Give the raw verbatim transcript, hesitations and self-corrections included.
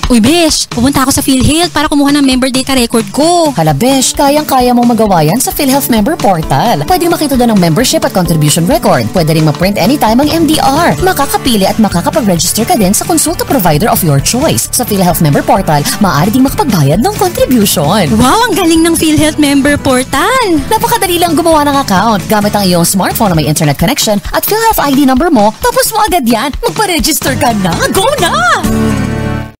Uy, besh, pupunta ako sa PhilHealth para kumuha ng member data record ko. Hala, besh, kayang-kaya mong magawa yan sa PhilHealth Member Portal. Pwede makita doon ang membership at contribution record. Pwede ring ma-print anytime ang M D R. Makakapili at makakapag-register ka din sa consulta provider of your choice. Sa PhilHealth Member Portal, maaari ding makapagbayad ng contribution. Wow, ang galing ng PhilHealth Member Portal. Napakadali lang gumawa ng account gamit ang iyong smartphone na may internet connection at PhilHealth I D number mo, tapos mo agad yan. Magpa-register ka na. Go na!